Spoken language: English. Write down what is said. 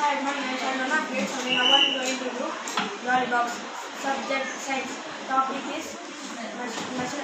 Hi, my name is Sharmana. Grade 7. Now I am going to do lollipops. Subject science. Topic is machine